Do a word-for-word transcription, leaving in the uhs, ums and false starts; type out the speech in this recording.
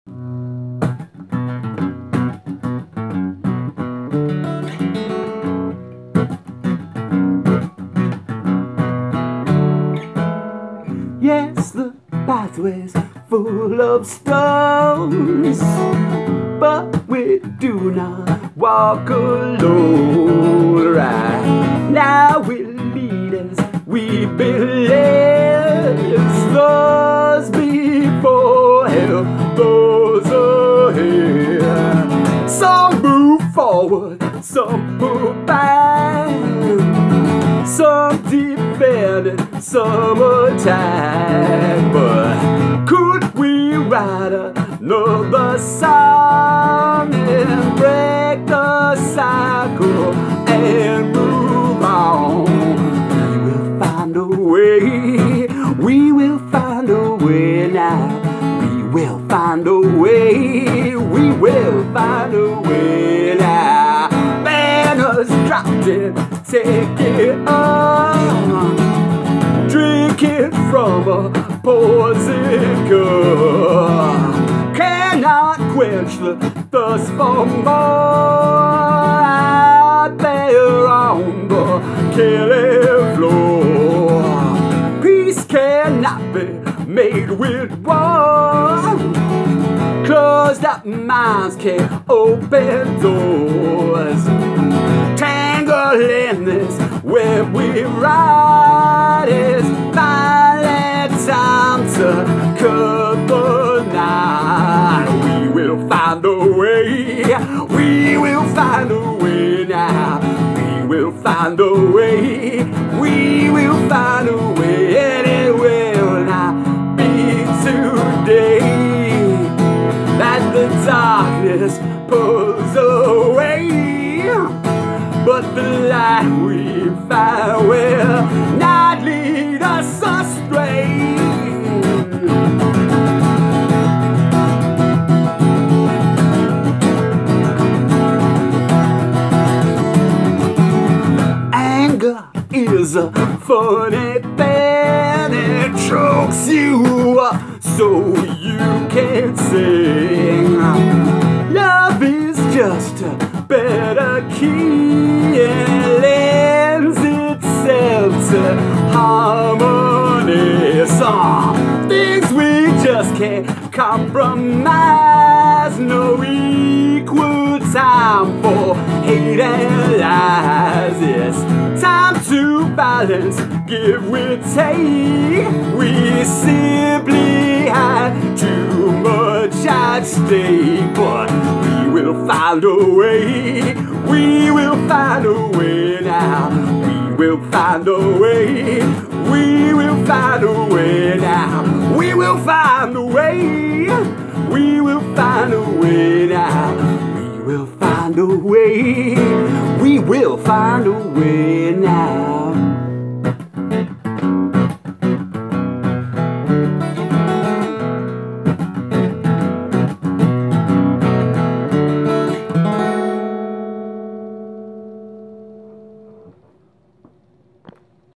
Yes, the pathway's full of stones, but we do not walk alone. Right now we'll lead as we believe. Those before help those ahead. Some move forward, some move back, some defend and some attack. But could we write another song and break the cycle and move on? We will find a way, we will find a way now. We will find a way, we will find a way now. Banners dropped and take it on, drink it from a poison cup. Cannot quench the thirst for more out there on the killing floor. Peace cannot be made with war. Closed up minds can't open doors. Tangled in this web we ride. It's finally time to cut the knot. We will find a way, we will find a way now. We will find a way, we will find a way. And it will not be today that the darkness pulls away, but the light we find will not lead us astray. Anger is a funny thing, it chokes you up so you can't sing. Love is just a better key, and lends itself to harmony. Some things we just can't compromise. No equal time for hate and lies. It's time to balance, give we take. We simply had too much at stake, but we will find a way, we will find a way now. We will find a way, we will find a way now. We will find a way, we will find a way now. We will find a way, we will find a way now.